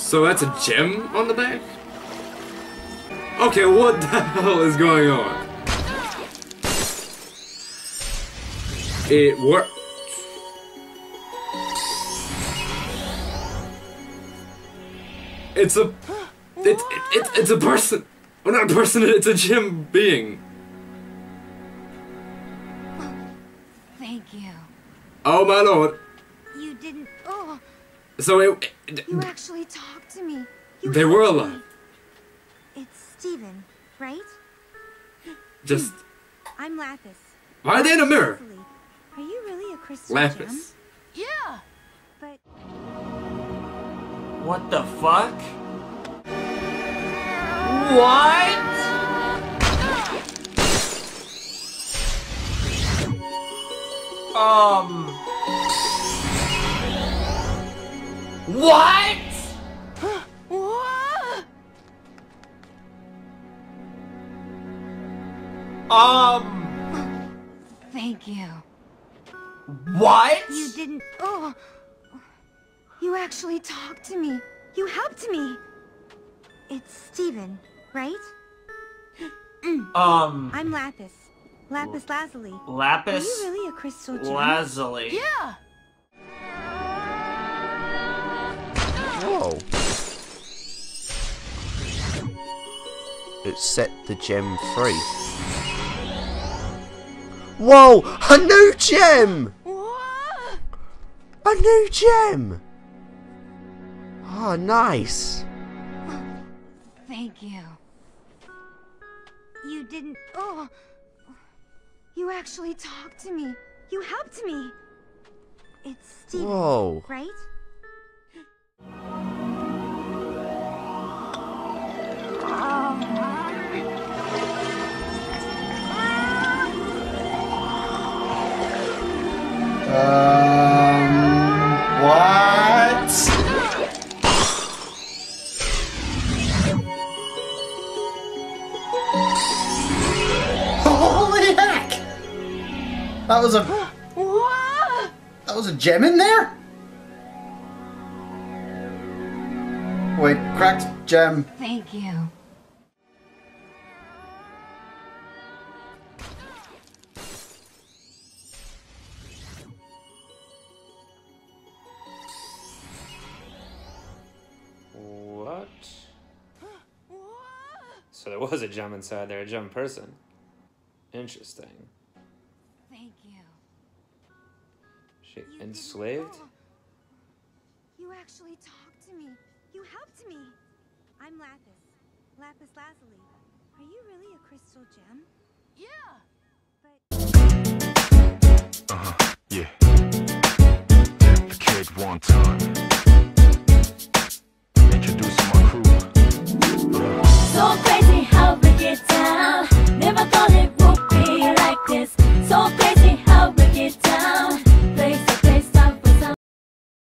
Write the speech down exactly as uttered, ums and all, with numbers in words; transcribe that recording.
So that's a gem on the back? Okay, what the hell is going on? It worked. It's a... It's, it's, it's a person! Well, not a person, it's a gem being. Thank you. Oh my lord. You didn't... Oh. So it... it you actually talked to me. You they were alive. Me. It's Steven, right? Just... I'm Lapis. Why are they in a mirror? Are you really a crystal Lapis. Gem? Yeah. But... What the fuck? What? Um... What? What? Um... Thank you. What? You didn't... Oh... You actually talked to me. You helped me. It's Steven, right? Um... I'm Lapis. Lapis Lazuli. Lapis... Are you really a crystal gem? Lazuli. Yeah! Whoa. It set the gem free. Whoa! A new gem! What? A new gem! Oh, nice. Thank you. You didn't... Oh... You actually talked to me. You helped me. It's Steven, Whoa. right? Um... What? Holy heck! That was a... What? That was a gem in there? Wait, cracked gem. Thank you. What? So there was a gem inside there, a gem person. Interesting. Thank you. She enslaved? Oh. You actually talked to me. You helped me. I'm Lapis. Lapis Lazuli. Are you really a crystal gem? Yeah. But... Uh-huh, yeah. The kid one time.